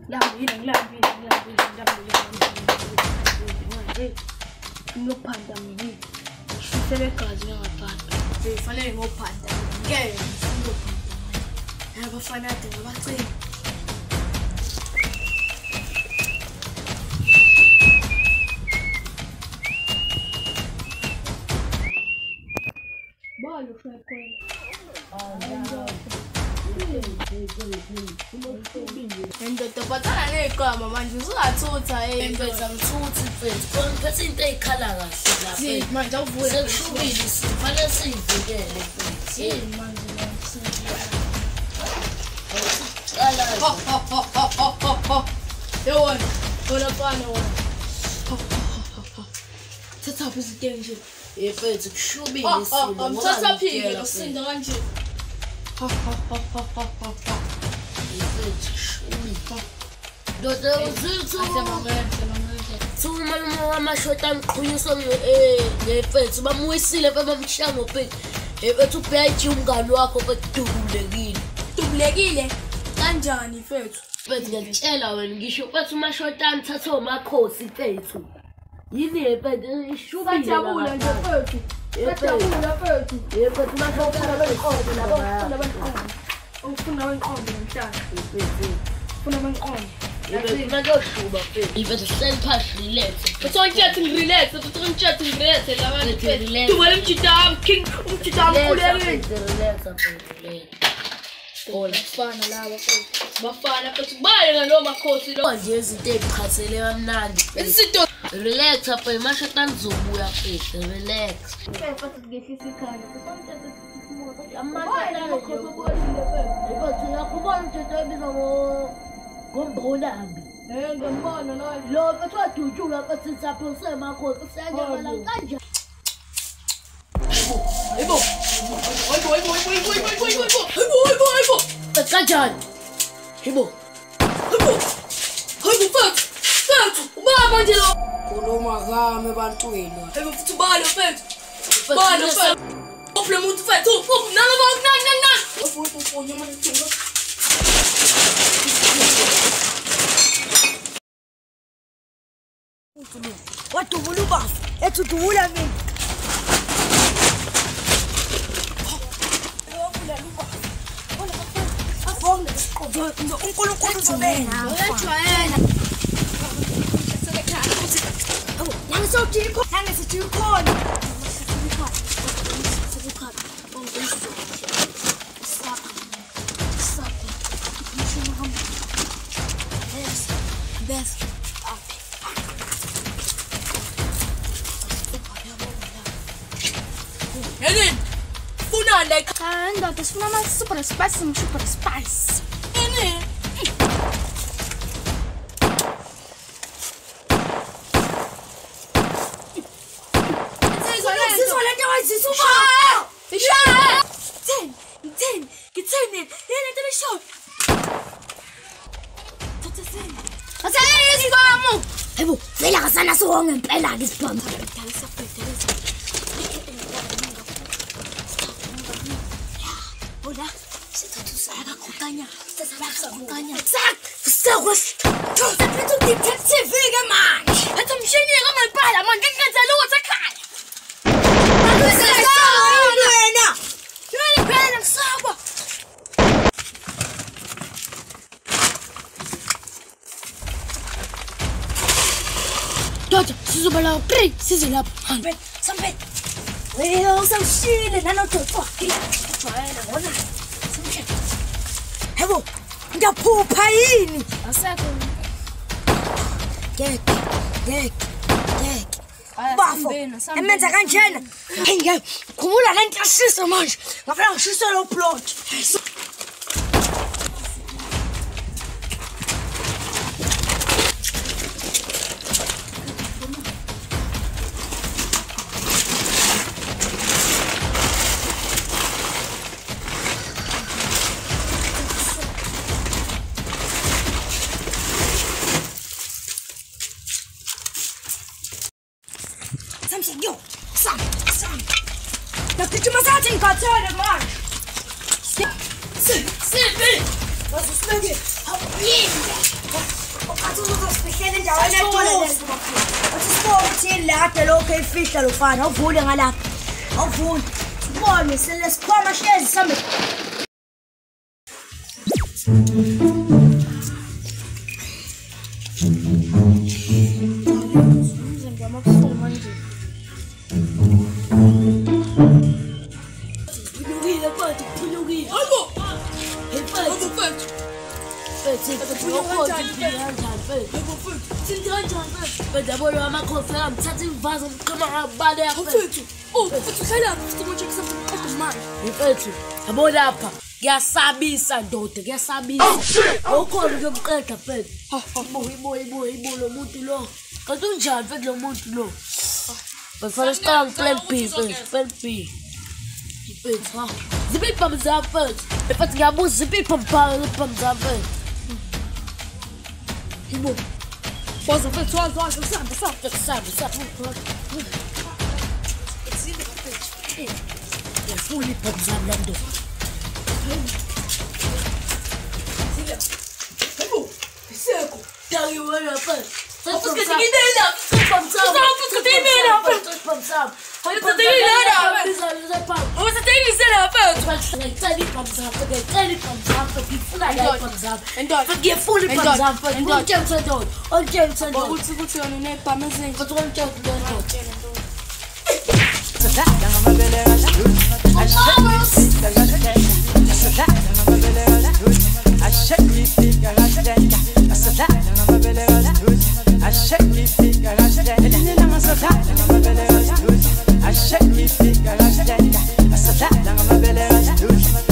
Ngophanda mina. Shisele gazi ngaphandle. Befanele ngophanda. Ngeke ngophanda. Abafana ade ngabacela. Balo fekwe. Ndoda patana neqama manje usungathutha Ngempela ngithuthi mfethu. Ngiphethe into eyikhala kahle lapha. manje awuvuke Sekushubile sifanele siyivikele mfethu. yini manje yewona wona fana wona thatha phi izinto nje Mfethu kushubile simo. mthatha phike losinda kanje Mfethu kushubile. Ndoda uzithu. Malume wamashota ngiqhunyiswa ngefethu bamuwisile bamamshiya ngophethu. Mfethu ubhayiji umngani wakho bedubulekile. kanjani mfethu Mfethu ngiyakutshela wena ngisho mfethu umashotani thatha omakhosi mfethu. Yini mfethu ishubile. Sajabula nje mfethu sajabula mfethu Mfethu umashotani ufuna wenqondo namhlanje ufuna wenqondo Mfethu hleli phansi relax. But I get in relax, but I'm just in relax. Tu vas me chitar, king, chitar mulher. Olha, fana lá, bafana, but baya no makhosi lo. Nje izinto ezikhathele kamnandi. Izinto Relax apha imashotani zobuya mfethu relax. Mfethu ngehlisa ikhanda. Mfethu uyakubona umthetho ebiza ngombonambi. Ngembona nayo. Lo mfethu wadutshula mfethu sapho semakhosi siyanyamala kanjani. Hayibo. Kanjani? Hibo. Mfethu, ubaba nje lo. Khuluma kami ebantwini. Hayibo futhi balo mfethu. Balo mfethu. Ophule umuntu mfethu, nana. Ofu nyama ntshinga. Wadubula ubafu, ethi udubula mina. uNkulunkulu uzobena. Uyajwayela. Nangisawuthini khona. Nangisithi khona. Best. Yini? Funa like Ndoda sifuna ama super spice. yini? Sizolento wayizisuba. Isha! Ngitheni. Yini into lesho? Asayini isibamu. Hayibo, vela kasana sonke impela ke isibhamu. Hola, sithatha khutanya. Saphethu detective ke manje. Athi mshini kama impala manje ngenza lutho ekhaya. Wena. Yini phela ngisaba. Doda, sizobala 3 size lapha. Hambe, sambe. Wena usawushile nanododo. Ujwayela wona. Sambe. Hayibo, ngiyaphupha yini? Asekho. Ngeke. Bafo. Emenza kanjena. Hey, khumula lento yasisa manje. Ngafuna ngishisa lo plot. Samson, yo, Sam. Nakujuma sathi ngikhathele manje. Sipi. Wasisibeke. Awuyini. Ukhathi uzosifihlele endaweni egcwele. Athi sibone ukuthi lade lokho efihla lo mfana awuvule ngalapha. Awuvule. Sibone selesikhwama shezi sambe. Yabo lapha kuyasabisa ndoda kuyasabisa ukhona ukuyomqeda mfethu ibo lo muntu lo kanti unjani mfethu lo muntu lo bafana siqala plan B plan B mfethu ha zibe phamza mfethu mfethu ngiyabuza zibe phamza mfethu ibo Posso fare solo sabe. É fully pensando. Seco. Tá eu olha para. Tô que tem ideia. Tô tem ideia. Olha tô tem ideia. Você tem ideia, velho. Tá ali pensando, tá ali pensando, que fulano pensando. Então, porque fully pensando, onde você tá? Onde você tá? Você não é para mais nem. Onde você I